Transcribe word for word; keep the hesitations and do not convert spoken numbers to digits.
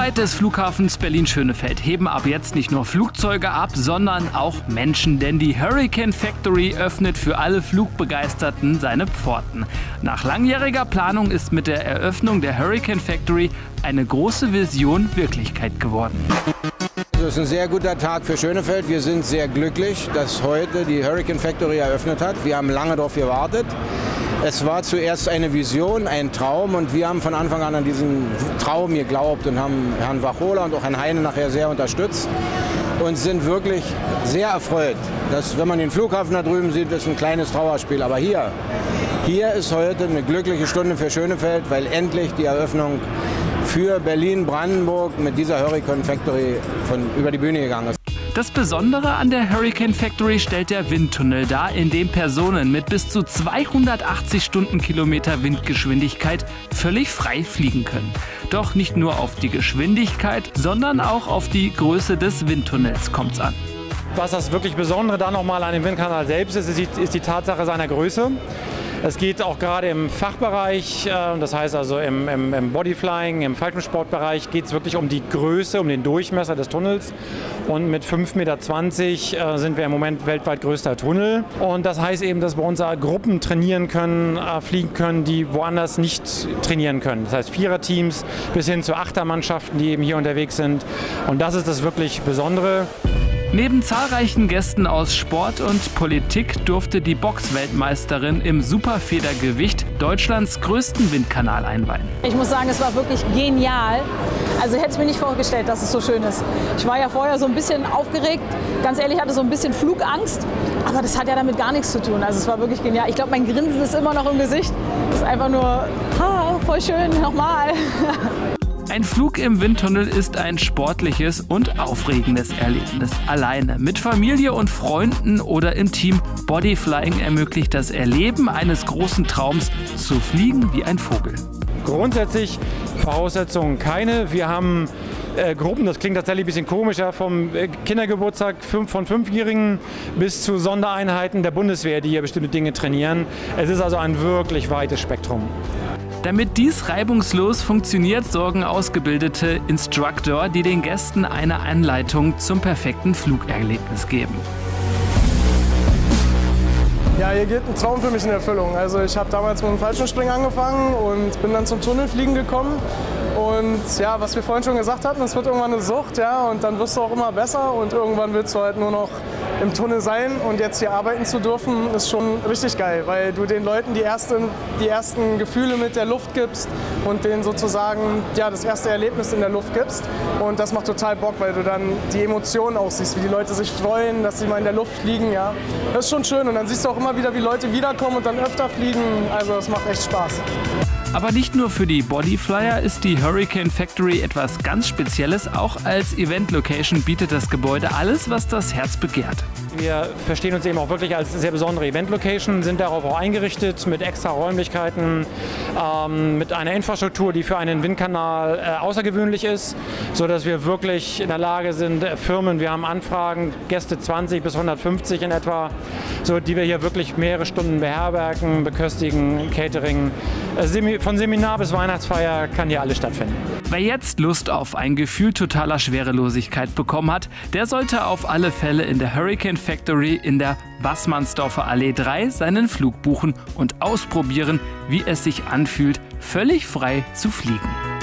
Unweit des Flughafens Berlin-Schönefeld heben ab jetzt nicht nur Flugzeuge ab, sondern auch Menschen, denn die Hurricane Factory öffnet für alle Flugbegeisterten seine Pforten. Nach langjähriger Planung ist mit der Eröffnung der Hurricane Factory eine große Vision Wirklichkeit geworden. Es ist ein sehr guter Tag für Schönefeld. Wir sind sehr glücklich, dass heute die Hurricane Factory eröffnet hat. Wir haben lange darauf gewartet. Es war zuerst eine Vision, ein Traum, und wir haben von Anfang an an diesen Traum geglaubt und haben Herrn Wachola und auch Herrn Heine nachher sehr unterstützt und sind wirklich sehr erfreut. Dass, wenn man den Flughafen da drüben sieht, ist ein kleines Trauerspiel. Aber hier, hier ist heute eine glückliche Stunde für Schönefeld, weil endlich die Eröffnung für Berlin-Brandenburg mit dieser Hurricane Factory von über die Bühne gegangen ist. Das Besondere an der Hurricane Factory stellt der Windtunnel dar, in dem Personen mit bis zu zweihundertachtzig Stundenkilometer Windgeschwindigkeit völlig frei fliegen können. Doch nicht nur auf die Geschwindigkeit, sondern auch auf die Größe des Windtunnels kommt es an. Was das wirklich Besondere da nochmal an dem Windkanal selbst ist, ist die, ist die Tatsache seiner Größe. Es geht auch gerade im Fachbereich, das heißt also im, im, im Bodyflying, im Fallschirmsportbereich, geht es wirklich um die Größe, um den Durchmesser des Tunnels. Und mit fünf Komma zwanzig Meter sind wir im Moment weltweit größter Tunnel. Und das heißt eben, dass bei uns Gruppen trainieren können, fliegen können, die woanders nicht trainieren können. Das heißt Viererteams bis hin zu Achtermannschaften, die eben hier unterwegs sind. Und das ist das wirklich Besondere. Neben zahlreichen Gästen aus Sport und Politik durfte die Boxweltmeisterin im Superfedergewicht Deutschlands größten Windkanal einweihen. Ich muss sagen, es war wirklich genial. Also ich hätte es mir nicht vorgestellt, dass es so schön ist. Ich war ja vorher so ein bisschen aufgeregt. Ganz ehrlich, hatte so ein bisschen Flugangst. Aber das hat ja damit gar nichts zu tun. Also es war wirklich genial. Ich glaube, mein Grinsen ist immer noch im Gesicht. Das ist einfach nur, ah, voll schön, nochmal. Ein Flug im Windtunnel ist ein sportliches und aufregendes Erlebnis. Alleine, mit Familie und Freunden oder im Team. Bodyflying ermöglicht das Erleben eines großen Traums, zu fliegen wie ein Vogel. Grundsätzlich Voraussetzungen keine. Wir haben äh, Gruppen, das klingt tatsächlich ein bisschen komisch, ja, vom äh, Kindergeburtstag fünf, von Fünfjährigen bis zu Sondereinheiten der Bundeswehr, die hier bestimmte Dinge trainieren. Es ist also ein wirklich weites Spektrum. Damit dies reibungslos funktioniert, sorgen ausgebildete Instructor, die den Gästen eine Anleitung zum perfekten Flugerlebnis geben. Ja, hier geht ein Traum für mich in Erfüllung. Also ich habe damals mit dem Fallschirmspringen angefangen und bin dann zum Tunnelfliegen gekommen. Und ja, was wir vorhin schon gesagt hatten, es wird irgendwann eine Sucht, ja, und dann wirst du auch immer besser und irgendwann willst du halt nur noch im Tunnel sein, und jetzt hier arbeiten zu dürfen, ist schon richtig geil, weil du den Leuten die ersten, die ersten Gefühle mit der Luft gibst und denen sozusagen ja, das erste Erlebnis in der Luft gibst, und das macht total Bock, weil du dann die Emotionen auch siehst, wie die Leute sich freuen, dass sie mal in der Luft fliegen, ja. Das ist schon schön, und dann siehst du auch immer wieder, wie Leute wiederkommen und dann öfter fliegen, also das macht echt Spaß. Aber nicht nur für die Bodyflyer ist die Hurricane Factory etwas ganz Spezielles. Auch als Event-Location bietet das Gebäude alles, was das Herz begehrt. Wir verstehen uns eben auch wirklich als sehr besondere Event-Location, sind darauf auch eingerichtet mit extra Räumlichkeiten, ähm, mit einer Infrastruktur, die für einen Windkanal äh, außergewöhnlich ist, sodass wir wirklich in der Lage sind, Firmen, wir haben Anfragen, Gäste zwanzig bis hundertfünfzig in etwa, so, die wir hier wirklich mehrere Stunden beherbergen, beköstigen, Catering. Äh, von Seminar bis Weihnachtsfeier kann hier alles stattfinden. Wer jetzt Lust auf ein Gefühl totaler Schwerelosigkeit bekommen hat, der sollte auf alle Fälle in der Hurricane Factory in der Wassmannsdorfer Allee drei seinen Flug buchen und ausprobieren, wie es sich anfühlt, völlig frei zu fliegen.